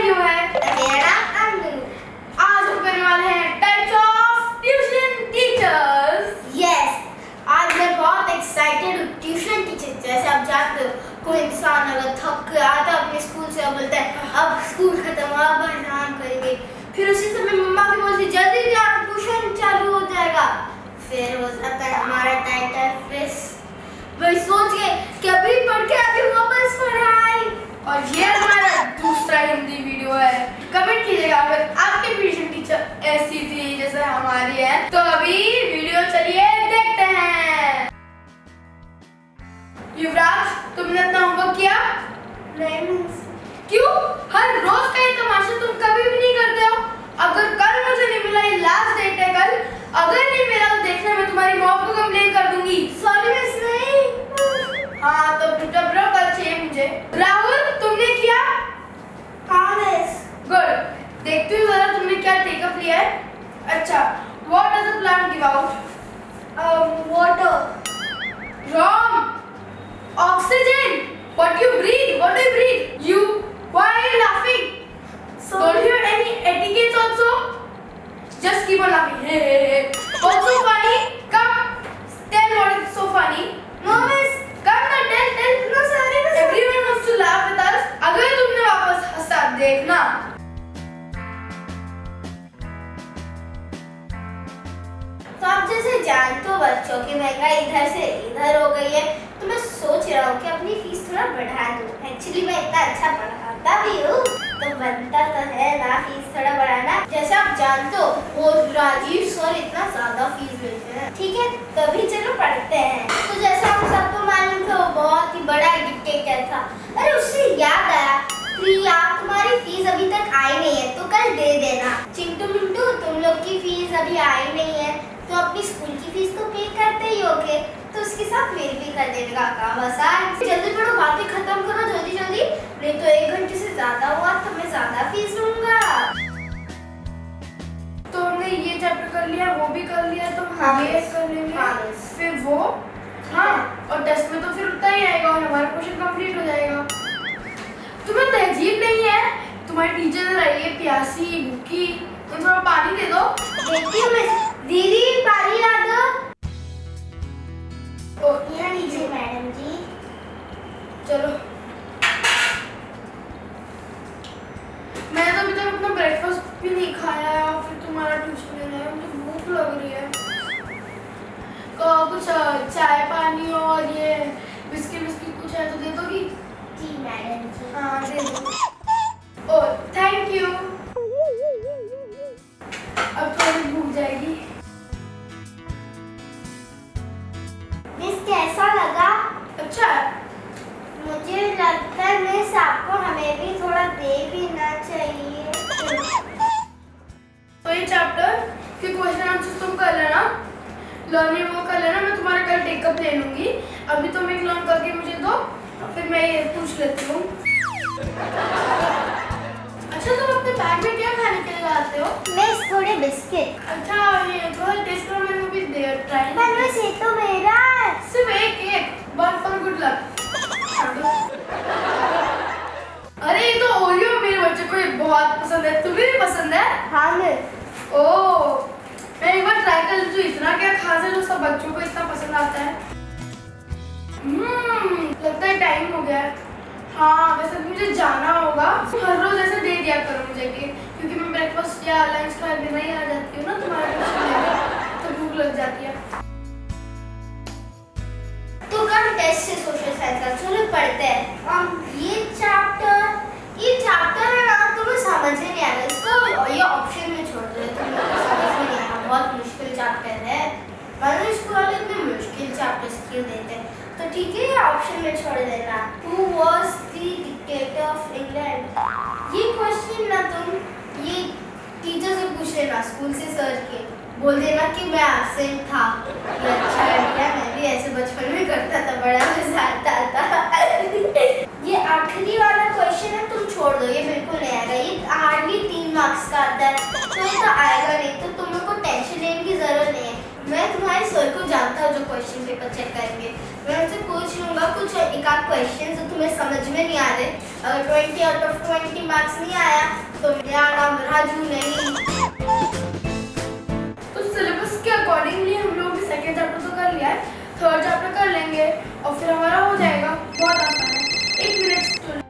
अयू है। मेरा अनु। आज हम करने वाले हैं types of tuition teachers. Yes, आज मैं बहुत एक्साइटेड हूँ। ट्यूशन टीचर जैसे आप जानते हो, कोई इंसान अगर थक के आता है अपने स्कूल से, बोलता है अब स्कूल खत्म, अब आराम करेंगे, फिर उसी समय मम्मा भी बोलती जल्दी से आप ट्यूशन चालू हो जाएगा। फिर हो जाता है हमारा टाइम फिस, वही सोच के कि अभी पढ़ के अभी वापस पढ़ाई। और ये हमारा दूसरा हिंदी वीडियो है। कमेंट कीजिएगा अगर आपके ट्यूशन टीचर ऐसी थी जैसे हमारी है। तो अभी वीडियो चलिए देखते हैं। युवराज, तुमने अपना होमवर्क किया? नहीं। क्यों? हर रोज का ये तमाशा तुम कभी भी नहीं करते हो। अगर कल मुझे नहीं मिला, ये लास्ट डेट है कल, अगर नहीं मिला तो देखना मैं तुम्हारी मॉम को कंप्लेन कर दूंगी। Sorry miss. नहीं। हाँ तो ब्रो कल चाहिए मुझे। राहुल, तुमने किया? हाँ मिस। गुड। देखती हूँ जरा तुमने क्या टेकअप लिया है। अच्छा, what does the plant give out? Water. Wrong. Oxygen. What you breathe? What do you breathe? You. Why are you laughing? Don't you have any etiquette also? Just keep on laughing. Hey, hey, hey. What's so funny? Come, tell what is so funny. No miss. Come now, tell. No sorry miss. Everyone wants to laugh with us. अगर तुमने वापस हंसा देखना। तो आप जैसे जानते हो बच्चों की महंगाई इधर से इधर हो गई है, तो मैं सोच रहा हूँ कि अपनी फीस थोड़ा बढ़ा दूँ। एक्चुअली मैं इतना अच्छा पढ़ाता भी हूँ, तो बनता तो है ना फीस थोड़ा बढ़ाना। जैसे आप जानते हो वो राजीव सर इतना ज्यादा फीस लेते हैं। ठीक है, तभी चलो पढ़ते हैं। तो जैसा हम सबको मालूम था, वो बहुत ही बड़ा डिक्टेटर था। अरे उससे याद आया, प्रिया तुम्हारी फीस अभी तक आई नहीं है, तो कल दे देना। चिंटू मिंटू, तुम लोग की फीस अभी आई नहीं है, तो अपनी स्कूल की फीस तो पे करते ही होगे, तो उसके साथ मेल भी कर देने का काम आसान। जल्दी पढ़ो, बातें खत्म करो जल्दी जल्दी, नहीं तो 1 घंटे से ज्यादा हुआ तो मैं ज्यादा फीस लूंगा। तो हमने ये चैप्टर कर लिया, वो भी कर लिया, तो हाँ, ये कर लेंगे। हाँ, फिर वो, हाँ, और टेस्ट में तो फिर उतना ही आएगा और हमारा क्वेश्चन कंप्लीट हो जाएगा। तुम्हें तहजीब नहीं है? तुम्हारी टीचर रही है प्यासी भूखी, तो थोड़ा पानी दे दो। देखती हूँ मैं। दीदी पानी ला दो। ओ, यहाँ लीजिए मैडम जी। चलो। मैंने तो अभी तक अपना ब्रेकफास्ट भी नहीं खाया है, और फिर तुम्हारा ट्यूशन लेना है। मुझे भूख लग रही है। कुछ चाय पानी और ये बिस्किट कुछ है तो दे दोगी? जी मैडम जी। हाँ दे दो। Oh thank you. अब थोड़ी भूख जाएगी। मिस कैसा लगा? अच्छा, मुझे लगता है मिस आपको हमें भी थोड़ा दे देना चाहिए। तो ये चैप्टर के क्वेश्चन आंसर तुम कर लेना, लर्निंग वो कर लेना। मैं तुम्हारा कल टेकअप ले लूंगी। अभी तुम एक लर्न करके मुझे दो, फिर मैं ये पूछ लेती हूँ। अच्छा, तुम अपने बैग में क्या खाने के लिए लाते हो? मिस थोड़े बिस्किट। अच्छा, ये थोड़ा टेस्ट करो, मैंने भी दे ट्राई। पर मिस ये तो मेरा है। सिर्फ एक वन फॉर गुड लक। अरे ये तो ओरियो मेरे बच्चे को बहुत पसंद है। तुम्हें भी पसंद है? हाँ मिस। ओह, मैं एक बार ट्राई कर लेती हूँ। इतना क्या खास है जो सब बच्चों को इतना पसंद आता है? लगता है टाइम हो गया है। हाँ, वैसे मुझे जाना होगा। हर रोज ऐसे दे दिया करो मुझे क्योंकि मैं ब्रेकफास्ट या लंच का बिना ही आ जाती हूँ ना तुम्हारे ट्यूशन में, तो भूख लग जाती है। तो कल टेस्ट से सोशल साइंस का चलो पढ़ते हैं। ये चैप्टर है ना, तुम्हें समझ में नहीं आ रहा, इसको ये ऑप्शन में छोड़ दो, तुम्हें समझ में नहीं आ रहा। बहुत मुश्किल चैप्टर है, मतलब स्कूल वाले इतने मुश्किल चैप्टर्स क्यों देते हैं? तो ठीक है, ये ऑप्शन में छोड़ देना। Who was the dictator of England? ये क्वेश्चन ना तुम ये टीचर से पूछ लेना, स्कूल से सर के बोल देना कि मैं एब्सेंट था। ये अच्छा आइडिया, मैं भी ऐसे बचपन में करता था, बड़ा मजा आता था। ये आखिरी वाला क्वेश्चन है, तुम छोड़ दो, ये बिल्कुल नहीं आएगा। ये हार्डली 3 मार्क्स का आता है, तो ये तो आएगा नहीं, तो तुम लोग को टेंशन लेने की जरूरत नहीं है। मैं तुम्हारे सर को जानता हूँ जो क्वेश्चन पेपर चेक करेंगे। मैं उनसे पूछ लूंगा कुछ एक आध क्वेश्चन जो तुम्हें समझ में नहीं आ रहे। अगर 20 आउट ऑफ 20 मार्क्स नहीं आया तो मेरा नाम राजू नहीं। तो सिलेबस के अकॉर्डिंगली हम लोग भी सेकेंड चैप्टर तो कर लिया है, थर्ड चैप्टर कर लेंगे और फिर हमारा हो जाएगा। बहुत आसान है। 1 मिनट।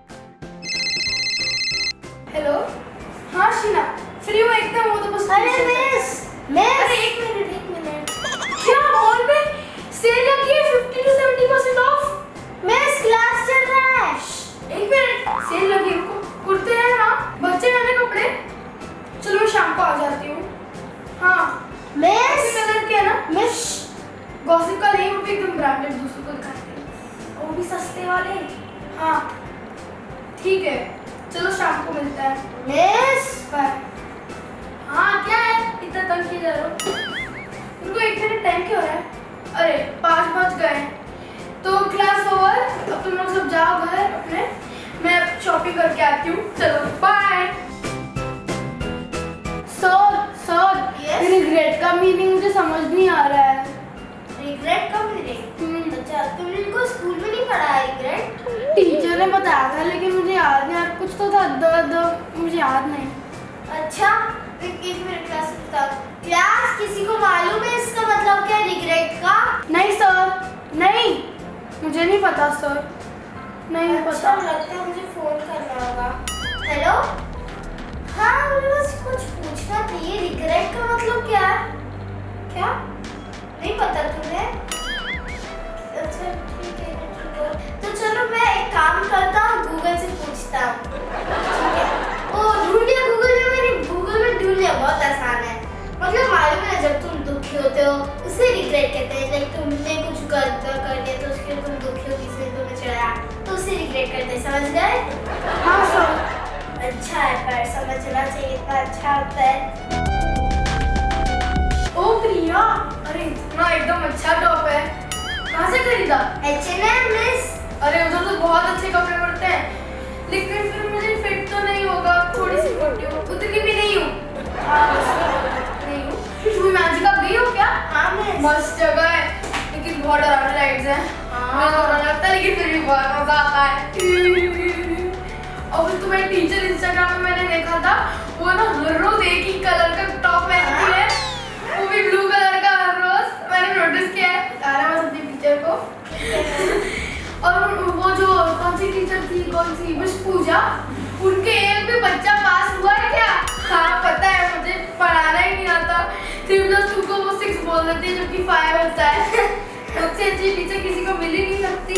हेलो, हाँ शीना, फ्री हो एकदम? वो तो बस अरे मिस अरे 1 मिनट क्या मॉल में सेल लगी है 50 to 70% ऑफ। मिस क्लास चल रहा है। 1 मिनट, सेल लगी है। कुर्ते हैं ना, बच्चे वाले कपड़े। चलो मैं शाम को आ जाती हूँ। हाँ मिस कलर के है ना? मिस गॉसिप का नहीं, वो भी एकदम ब्रांडेड दूसरों को दिखाते हैं, वो भी सस्ते वाले। हाँ ठीक है, चलो शाम को मिलता है। Miss bye. हाँ क्या है, इतना तंग किए जा रहे हो? उनको 1 मिनट टाइम क्यों हो रहा है? अरे 5 बज गए तो क्लास ओवर। अब तुम लोग सब जाओ घर अपने, मैं शॉपिंग करके आती हूँ। चलो बाय। सर रिग्रेट का मीनिंग मुझे समझ नहीं आ रहा है। रिग्रेट का मीनिंग? अच्छा तुमने इनको स्कूल में नहीं पढ़ा है रिग्रेट? टीचर ने बताया था लेकिन मुझे याद नहीं, यार कुछ तो था दर्द, मुझे याद नहीं। अच्छा 1 मिनट क्लास किसी को मालूम है इसका मतलब क्या है रिग्रेट का? नहीं सर, नहीं, मुझे नहीं पता सर, नहीं अच्छा, पता। लगता है मुझे फोन करना होगा। हेलो, हाँ मुझे बस कुछ पूछना था, ये रिग्रेट का मतलब क्या है? क्या नहीं पता तुम्हें? अच्छा ठीक है, तो चलो मैं एक काम करता हूँ, गूगल से पूछता हूँ। ठीक है, ओ ढूंढ लिया गूगल में, मैंने गूगल में ढूंढ लिया। बहुत आसान है, मतलब मालूम है जब तुम दुखी होते हो उसे रिग्रेट कहते हैं। लाइक तुमने कुछ गलत कर दिया तो उसके लिए तुम दुखी हो, किसी ने तुम्हें चिढ़ाया तो उसे रिग्रेट करते हैं। समझ गए? हाँ सर। अच्छा है, पर समझना चाहिए, इतना अच्छा होता है। ओ प्रिया, अरे इतना एकदम अच्छा टॉप है, कहाँ से खरीदा? H&M miss. अरे उधर तो बहुत अच्छे कपड़े पड़ते हैं, लेकिन फिर मुझे फिट तो नहीं होगा, थोड़ी सी मोटी हूँ, उतनी भी नहीं हूँ। नहीं हूँ। तुम मैजिका गई हो क्या? हाँ मिस। मस्त जगह है, लेकिन बहुत डरावनी राइड्स हैं। मुझे तो डर लगता है, लेकिन फिर भी बहुत मजा आता है। और फिर तुम्हारी टीचर इंस्टाग्राम में मैंने देखा था, वो ना हर रोज एक ही कलर का टॉप पहनती है, वो भी ब्लू कलर का हर रोज। मैंने नोटिस किया है, बता रहा मैं अपनी टीचर को। और वो जो कौन सी टीचर थी, कौन सी मिस पूजा, उनके एक भी बच्चा पास हुआ है क्या? हाँ पता है, मुझे पढ़ाना ही नहीं आता। 3+2 को वो 6 बोल देती है, जबकि 5 होता है। सबसे अच्छी टीचर किसी को मिल ही नहीं सकती।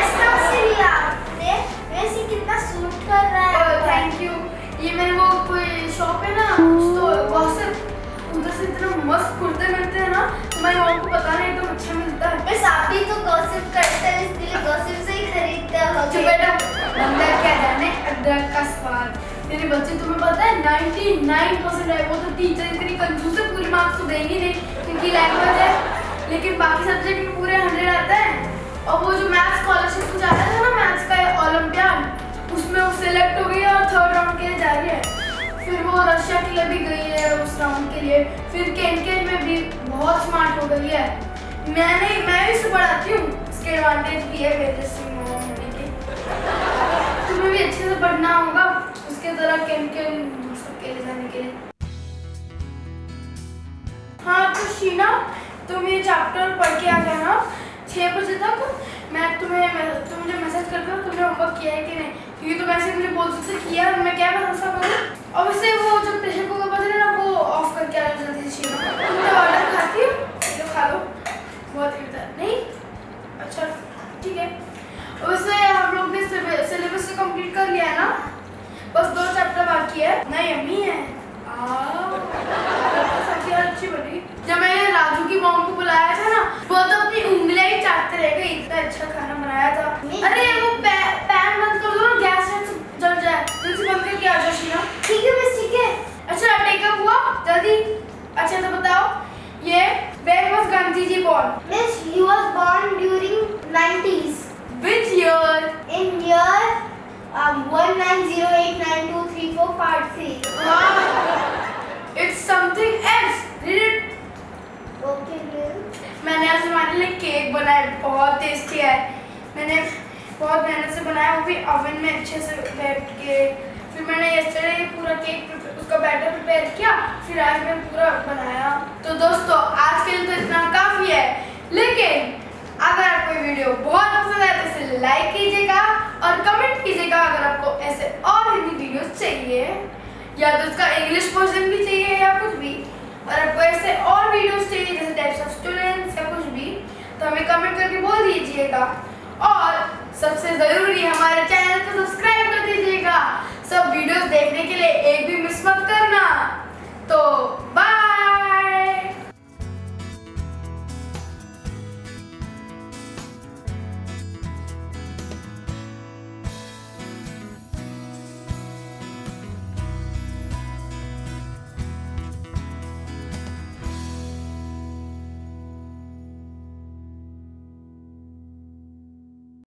वैसे कितना सूट कर रहा है। Thank you. ये मेरे वो कोई शॉप है ना, तो गॉसिप, उधर से इतना मस्त कुर्ते मिलते हैं ना, तुम्हारी मॉम को पता नहीं, एकदम अच्छा मिलता है। बस आप भी तो गॉसिप करते हैं, इसलिए गॉसिप से ही खरीदते हो। जो बेटा बंदा क्या जाने अदरक का स्वाद। मेरे बच्चे तुम्हें पता है 99% है, वो तो टीचर इतनी कंजूस है, पूरे मार्क्स तो देंगी नहीं क्योंकि लैंग्वेज है, लेकिन बाकी सब्जेक्ट में पूरे 100 आते हैं। और वो जो मैथ्स स्कॉलरशिप कुछ आता था ना, मैथ्स का ओलंपियाड, उसमें वो सिलेक्ट हो गई है और 3rd राउंड के लिए जा रही है। फिर वो रशिया के लिए भी गई है उस राउंड के लिए। फिर केन में भी बहुत स्मार्ट हो गई है। मैं भी इसे पढ़ाती हूँ, इसके एडवांटेज भी है मेरे जैसी मॉम होने के। तुम्हें भी अच्छे से पढ़ना होगा उसके तरह केन सबके ले जाने के लिए। हाँ तो शीना, तुम ये चैप्टर पढ़ के आ जाना 6 बजे तक। तुम मुझे मैसेज कर दो तुमने होमवर्क किया है कि नहीं, क्योंकि तुम ऐसे मुझे बोल सकते किया, मैं क्या भरोसा करूँ। और वैसे वो जो प्रेशर कुकर बज रहा है ना, वो ऑफ करके आ जाओ जल्दी से। तुमने ऑर्डर खाती हो तो खा लो, बहुत हिट है नहीं? अच्छा ठीक है। वैसे हम लोग ने सिलेबस तो कंप्लीट कर लिया है ना, बस 2 चैप्टर बाकी है। नहीं अम्मी है सब्जी अच्छी बनी। जब मैंने राजू की मॉम को बुलाया था ना, वो तो अपनी उंगलियां ही चाटते रह गए, इतना अच्छा खाना बनाया था। अरे वो पैन बंद कर दो ना, गैस जल जाए, जल्दी से बंद करके आ जाओ शीना। ठीक है मिस, ठीक है। अच्छा टेकअप हुआ जल्दी। अच्छा तो बताओ, ये where was Gandhi ji born? Miss, he was born during 90s. Which year? In year 1908923453. It's something else. Read it. Okay ma'am. मैंने आज हमारे लिए केक बनाया, बहुत टेस्टी है। मैंने बहुत मेहनत से बनाया, वो भी ओवन में अच्छे से बैठ के। फिर मैंने यस्टरडे पूरा केक उसका बैटर प्रिपेयर किया, फिर आज मैं पूरा बनाया। तो दोस्तों आज के लिए तो इतना काफ़ी है, लेकिन अगर आपको ये वीडियो बहुत पसंद आए तो इसे लाइक कीजिएगा और कमेंट कीजिएगा अगर आपको ऐसे और हिंदी वीडियोस चाहिए, या तो इसका इंग्लिश वर्जन भी चाहिए या कुछ भी, और आपको ऐसे और वीडियोस चाहिए जैसे टाइप्स ऑफ स्टूडेंट्स या कुछ भी, तो हमें कमेंट करके बोल दीजिएगा। और सबसे ज़रूरी